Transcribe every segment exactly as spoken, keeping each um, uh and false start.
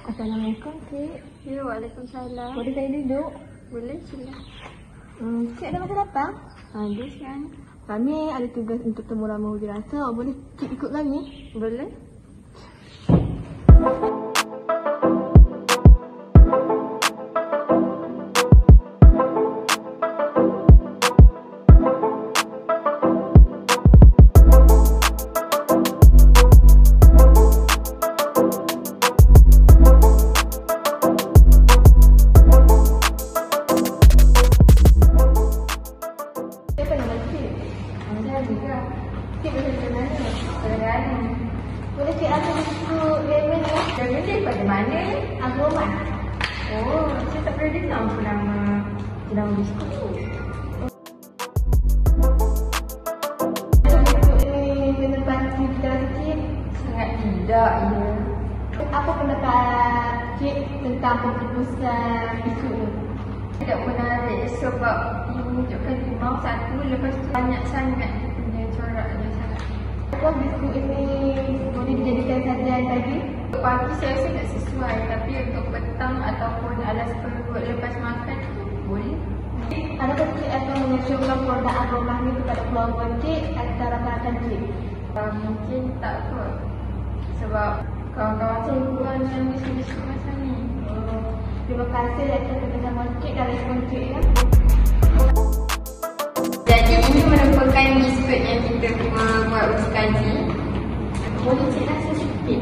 Assalamualaikum, Cik. Ya, waalaikumsalam. Boleh saya duduk? Boleh, sila. Hmm, Cik ada masa datang? Ada sekarang. Kami ada tugas untuk temu ramah uji rasa. Boleh Cik ikut kami? Boleh. Siapa nama Cik? Saya juga. Cik boleh ke mana? Kerana. Boleh Cik aku ikut lemon ya? Kerana daripada mana? Agroman. Oh, saya tak pernah dengar pun nama jenama biskut tu. Biskut ini menepati kita Cik. Sangat tidak, ya. Apa pendapat Cik tentang keputusan biskut ni? Tidak menarik sebab ia menunjukkan limau satu, lepas tu banyak sangat dia punya coraknya sangat. Apakah biskut ini boleh dijadikan sajian pagi? Untuk pagi saya rasa tak sesuai, tapi untuk petang ataupun alas perut lepas makan tu boleh. Adakah Cik akan mengesyorkan produk Agroman ni kepada keluarga Cik atau rakan-rakan Cik? Uh, mungkin tak kot. Sebab kawan-kawan saya kurang yang biskut-biskut masa ni. Oh, terima kasih atas kerjasama Cik dan respon Cik ya. Jadi ini merupakan biskut yang kita buat uji kaji. Boleh cik rasa sikit?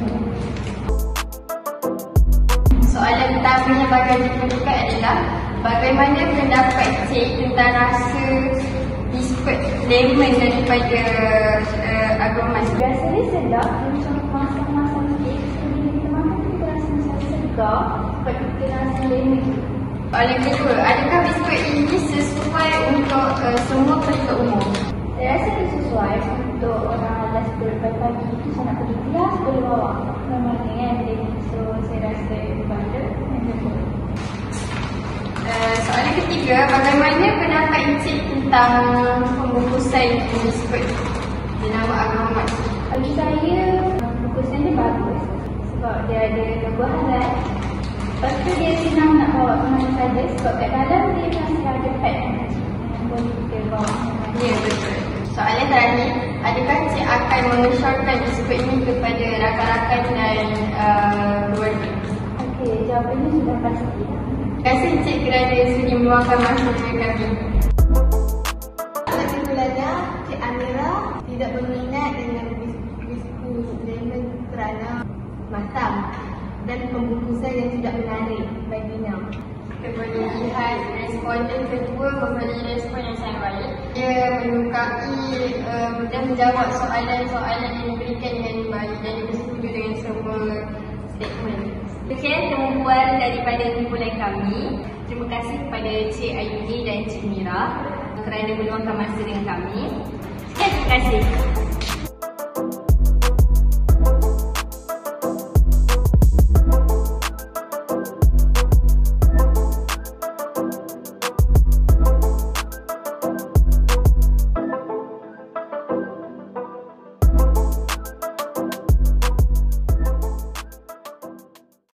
Soalan utamanya bagi pendidikan adalah bagaimana pendapat cik tentang rasa biskut lemon daripada uh, Agroman? Rasanya sedap, macam masak-masak sikit. Bila kita makan tu kita rasa macam segar sebab kita rasa lemon. Soalan kedua, adakah biskut ini sesuai untuk uh, semua peserta umum? Saya rasa dia sesuai untuk orang alas perut pagi itu sangat pergi kelas boleh bawa. Namanya kan lemon, so saya rasa pada yang cukup. Uh, soalan ketiga, bagaimana pendapat encik tentang pembungkusan biskut jenama Agroman? Bagi saya, bungkusan dia bagus sebab dia ada logo halal. Lepas tu dia senang nak bawa ke mana saja sebab kat dalam dia masih ada pad yang boleh kita bawa ke mana. Ya, betul. Soalan terakhir, adakah cik akan mengesyorkan biskut ini kepada rakan-rakan dan uh, keluarga? Okey, jawapannya sudah pasti. Terima kasih cik kerana sudi meluangkan masa dengan kami. Kesimpulannya, Cik Amira tidak berminat dengan bis- biskut lemon kerana matang dan pembungkusan yang tidak menarik baginya. Kita boleh lihat responden kedua memberi respon yang sangat baik. Dia menyukai um, dan menjawab soalan-soalan yang diberikan dengan baik dan dia bersetuju dengan semua statement. Sekian temubual daripada kumpulan kami. Terima kasih kepada Cik Ayuni dan Cik Mira kerana meluangkan masa dengan kami. Sekian, terima kasih.